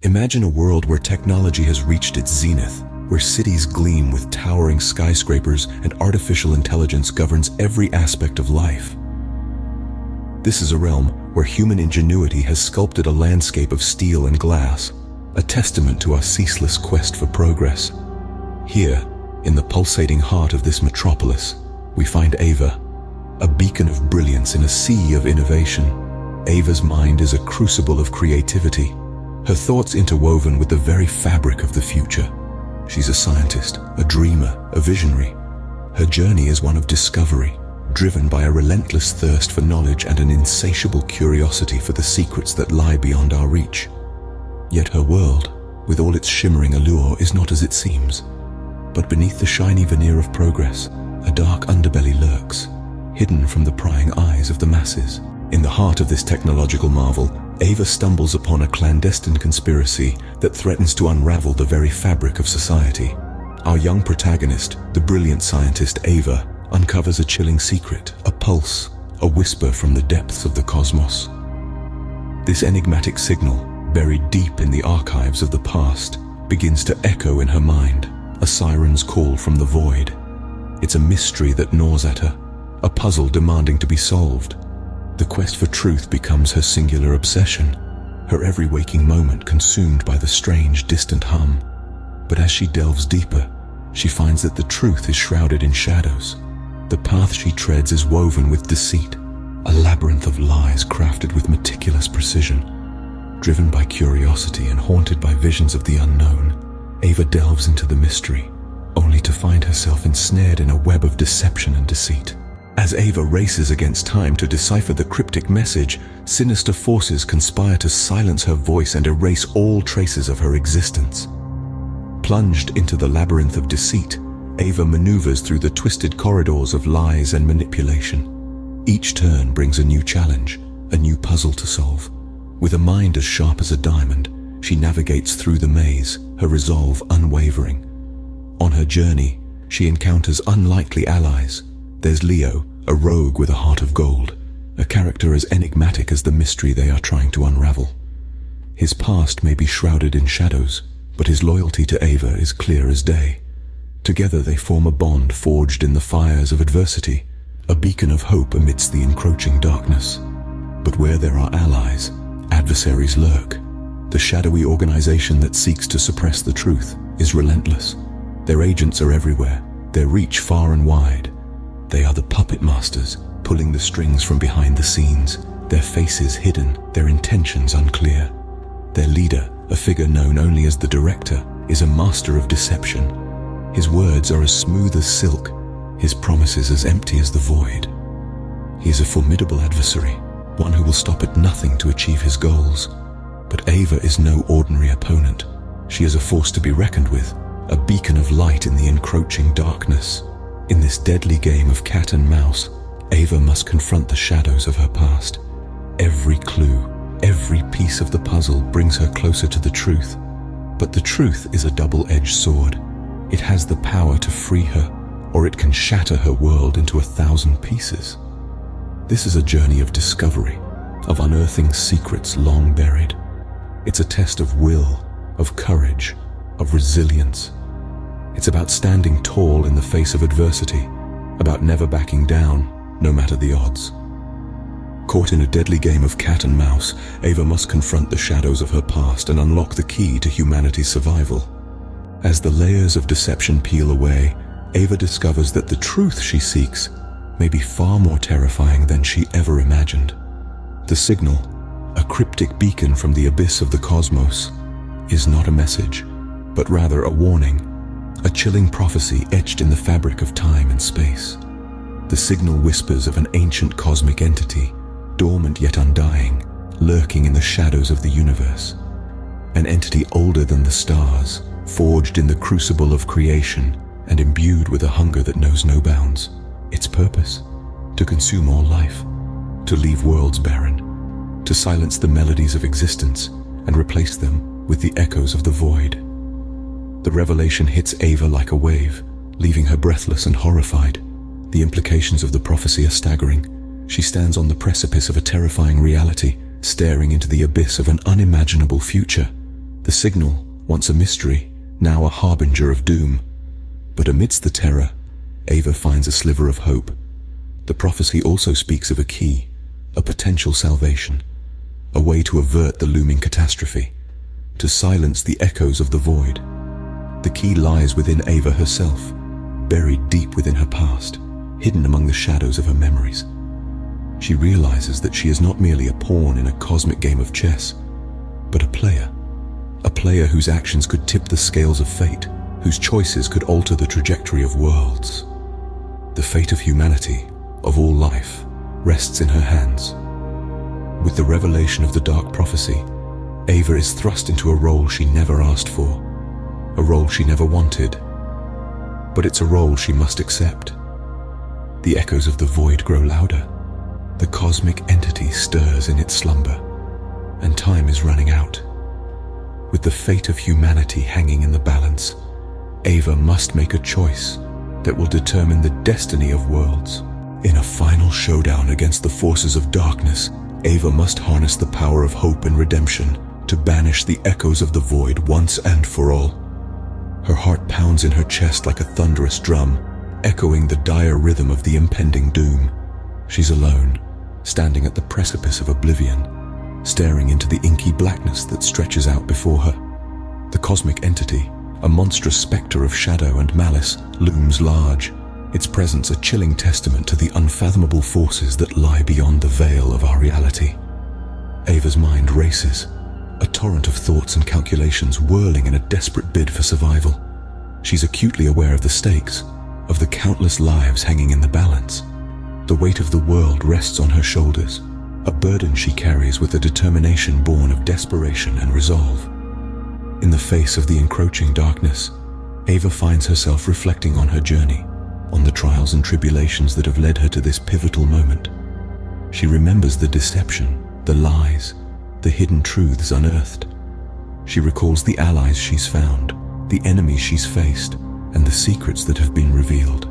Imagine a world where technology has reached its zenith, where cities gleam with towering skyscrapers and artificial intelligence governs every aspect of life. This is a realm where human ingenuity has sculpted a landscape of steel and glass, a testament to our ceaseless quest for progress. Here, in the pulsating heart of this metropolis, we find Ava, a beacon of brilliance in a sea of innovation. Ava's mind is a crucible of creativity, her thoughts interwoven with the very fabric of the future. She's a scientist, a dreamer, a visionary. Her journey is one of discovery, driven by a relentless thirst for knowledge and an insatiable curiosity for the secrets that lie beyond our reach. Yet her world, with all its shimmering allure, is not as it seems. But beneath the shiny veneer of progress, a dark underbelly lurks, hidden from the prying eyes of the masses. In the heart of this technological marvel, Ava stumbles upon a clandestine conspiracy that threatens to unravel the very fabric of society. Our young protagonist, the brilliant scientist Ava, uncovers a chilling secret, a pulse, a whisper from the depths of the cosmos. This enigmatic signal, buried deep in the archives of the past, begins to echo in her mind, a siren's call from the void. It's a mystery that gnaws at her, a puzzle demanding to be solved. The quest for truth becomes her singular obsession, her every waking moment consumed by the strange, distant hum. But as she delves deeper, she finds that the truth is shrouded in shadows. The path she treads is woven with deceit, a labyrinth of lies crafted with meticulous precision. Driven by curiosity and haunted by visions of the unknown, Ava delves into the mystery, only to find herself ensnared in a web of deception and deceit. As Ava races against time to decipher the cryptic message, sinister forces conspire to silence her voice and erase all traces of her existence. Plunged into the labyrinth of deceit, Ava maneuvers through the twisted corridors of lies and manipulation. Each turn brings a new challenge, a new puzzle to solve. With a mind as sharp as a diamond, she navigates through the maze, her resolve unwavering. On her journey, she encounters unlikely allies. There's Leo, a rogue with a heart of gold, a character as enigmatic as the mystery they are trying to unravel. His past may be shrouded in shadows, but his loyalty to Ava is clear as day. Together they form a bond forged in the fires of adversity, a beacon of hope amidst the encroaching darkness. But where there are allies, adversaries lurk. The shadowy organization that seeks to suppress the truth is relentless. Their agents are everywhere, their reach far and wide. They are the puppet masters, pulling the strings from behind the scenes, their faces hidden, their intentions unclear. Their leader, a figure known only as the Director, is a master of deception. His words are as smooth as silk, his promises as empty as the void. He is a formidable adversary, one who will stop at nothing to achieve his goals. But Ava is no ordinary opponent. She is a force to be reckoned with, a beacon of light in the encroaching darkness. In this deadly game of cat and mouse, Ava must confront the shadows of her past. Every clue, every piece of the puzzle brings her closer to the truth. But the truth is a double-edged sword. It has the power to free her, or it can shatter her world into 1,000 pieces. This is a journey of discovery, of unearthing secrets long buried. It's a test of will, of courage, of resilience. It's about standing tall in the face of adversity, about never backing down, no matter the odds. Caught in a deadly game of cat and mouse, Ava must confront the shadows of her past and unlock the key to humanity's survival. As the layers of deception peel away, Ava discovers that the truth she seeks may be far more terrifying than she ever imagined. The signal, a cryptic beacon from the abyss of the cosmos, is not a message, but rather a warning, a chilling prophecy etched in the fabric of time and space. The signal whispers of an ancient cosmic entity, dormant yet undying, lurking in the shadows of the universe. An entity older than the stars, forged in the crucible of creation and imbued with a hunger that knows no bounds. Its purpose? To consume all life, to leave worlds barren, to silence the melodies of existence and replace them with the echoes of the void. The revelation hits Ava like a wave, leaving her breathless and horrified. The implications of the prophecy are staggering. She stands on the precipice of a terrifying reality, staring into the abyss of an unimaginable future. The signal, once a mystery, now a harbinger of doom. But amidst the terror, Ava finds a sliver of hope. The prophecy also speaks of a key, a potential salvation, a way to avert the looming catastrophe, to silence the echoes of the void. The key lies within Ava herself, buried deep within her past, hidden among the shadows of her memories. She realizes that she is not merely a pawn in a cosmic game of chess, but a player whose actions could tip the scales of fate, whose choices could alter the trajectory of worlds. The fate of humanity, of all life, rests in her hands. With the revelation of the dark prophecy, Ava is thrust into a role she never asked for, a role she never wanted. But it's a role she must accept. The echoes of the void grow louder. The cosmic entity stirs in its slumber, and time is running out. With the fate of humanity hanging in the balance, Ava must make a choice that will determine the destiny of worlds. In a final showdown against the forces of darkness, Ava must harness the power of hope and redemption to banish the echoes of the void once and for all. Her heart pounds in her chest like a thunderous drum, echoing the dire rhythm of the impending doom. She's alone, standing at the precipice of oblivion, staring into the inky blackness that stretches out before her. The cosmic entity, a monstrous spectre of shadow and malice, looms large, its presence a chilling testament to the unfathomable forces that lie beyond the veil of our reality. Ava's mind races, a torrent of thoughts and calculations whirling in a desperate bid for survival. She's acutely aware of the stakes, of the countless lives hanging in the balance. The weight of the world rests on her shoulders, a burden she carries with a determination born of desperation and resolve. In the face of the encroaching darkness, Ava finds herself reflecting on her journey, on the trials and tribulations that have led her to this pivotal moment. She remembers the deception, the lies, the hidden truths unearthed. She recalls the allies she's found, the enemies she's faced, and the secrets that have been revealed.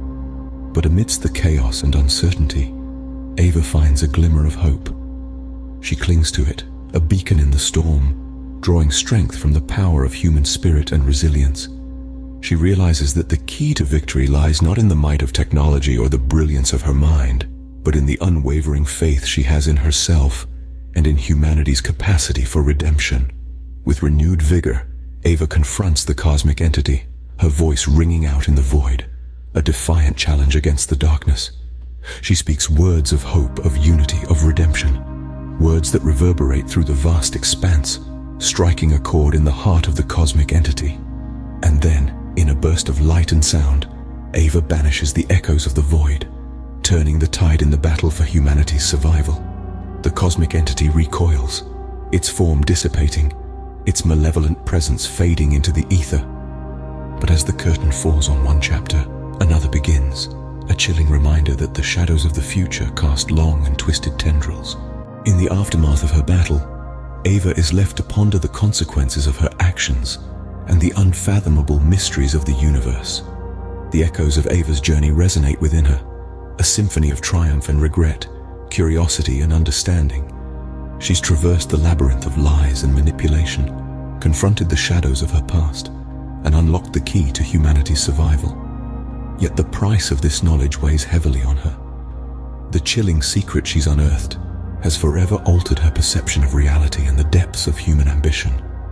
But amidst the chaos and uncertainty, Ava finds a glimmer of hope. She clings to it, a beacon in the storm, drawing strength from the power of human spirit and resilience. She realizes that the key to victory lies not in the might of technology or the brilliance of her mind, but in the unwavering faith she has in herself and in humanity's capacity for redemption. With renewed vigor, Ava confronts the cosmic entity, her voice ringing out in the void, a defiant challenge against the darkness. She speaks words of hope, of unity, of redemption, words that reverberate through the vast expanse, striking a chord in the heart of the cosmic entity. And then, in a burst of light and sound, Ava banishes the echoes of the void, turning the tide in the battle for humanity's survival. The cosmic entity recoils, its form dissipating, its malevolent presence fading into the ether. But as the curtain falls on one chapter, another begins, a chilling reminder that the shadows of the future cast long and twisted tendrils. In the aftermath of her battle, Ava is left to ponder the consequences of her actions and the unfathomable mysteries of the universe. The echoes of Ava's journey resonate within her, a symphony of triumph and regret, curiosity and understanding. She's traversed the labyrinth of lies and manipulation, confronted the shadows of her past, and unlocked the key to humanity's survival. Yet the price of this knowledge weighs heavily on her. The chilling secret she's unearthed has forever altered her perception of reality and the depths of human ambition.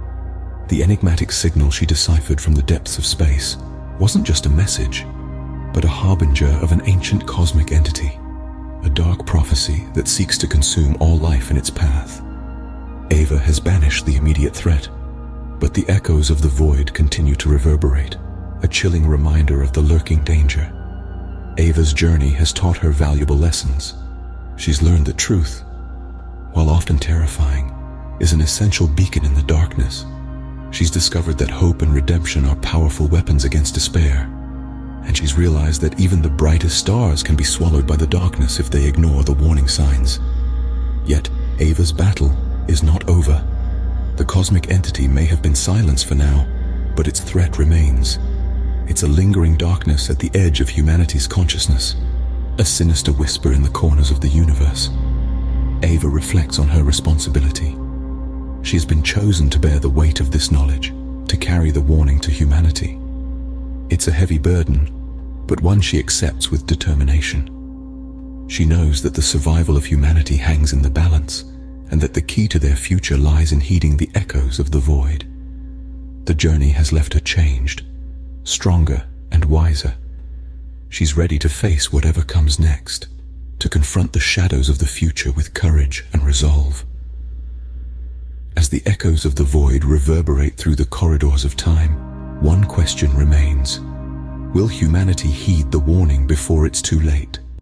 The enigmatic signal she deciphered from the depths of space wasn't just a message, but a harbinger of an ancient cosmic entity, a dark prophecy that seeks to consume all life in its path. Ava has banished the immediate threat, but the echoes of the void continue to reverberate, a chilling reminder of the lurking danger. Ava's journey has taught her valuable lessons. She's learned that truth, while often terrifying, is an essential beacon in the darkness. She's discovered that hope and redemption are powerful weapons against despair, and she's realized that even the brightest stars can be swallowed by the darkness if they ignore the warning signs. Yet, Ava's battle is not over. The cosmic entity may have been silenced for now, but its threat remains. It's a lingering darkness at the edge of humanity's consciousness, a sinister whisper in the corners of the universe. Ava reflects on her responsibility. She has been chosen to bear the weight of this knowledge, to carry the warning to humanity. It's a heavy burden, but one she accepts with determination. She knows that the survival of humanity hangs in the balance, and that the key to their future lies in heeding the echoes of the void. The journey has left her changed, stronger and wiser. She's ready to face whatever comes next, to confront the shadows of the future with courage and resolve. As the echoes of the void reverberate through the corridors of time, one question remains. Will humanity heed the warning before it's too late?